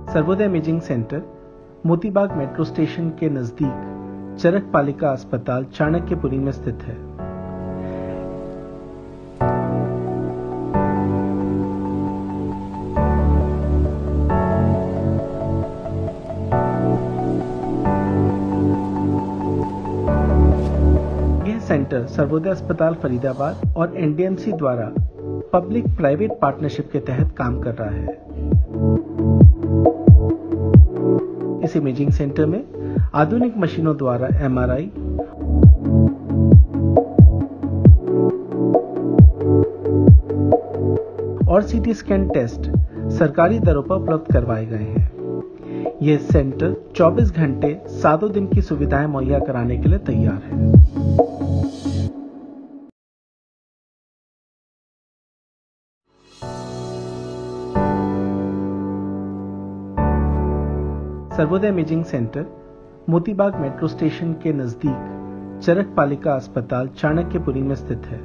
Sarvodaya imaging centre Motibagh metro station के नजदीक चरक पालिका अस्पताल चाणक्यपुरी में स्थित है। यह सेंटर सर्वोदय अस्पताल फरीदाबाद और एनडीएमसी द्वारा पब्लिक प्राइवेट पार्टनरशिप के तहत काम कर रहा है। इस इमेजिंग सेंटर में आधुनिक मशीनों द्वारा एमआरआई, और सीटी स्कैन टेस्ट सरकारी दरों पर उपलब्ध करवाए गए हैं। यह सेंटर 24 घंटे 7 दिन की सुविधाएं मुहैया कराने के लिए तैयार है। Sarvodaya imaging centre Motibagh metro station के नजदीक चरक पालिका अस्पताल चाणक्यपुरी में स्थित है।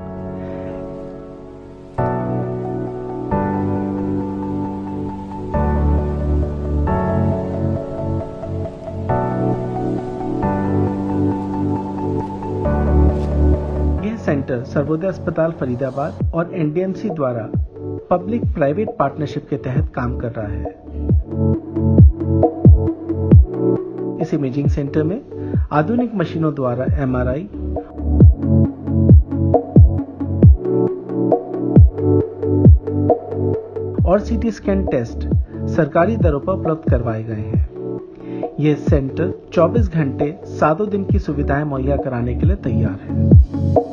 यह सेंटर सर्वोदय अस्पताल फरीदाबाद और एनडीएमसी द्वारा पब्लिक प्राइवेट पार्टनरशिप के तहत काम कर रहा है। इस इमेजिंग सेंटर में आधुनिक मशीनों द्वारा एमआरआई, और सीटी स्कैन टेस्ट सरकारी दरों पर उपलब्ध करवाए गए हैं। यह सेंटर 24 घंटे 7 दिन की सुविधाएं मुहैया कराने के लिए तैयार है।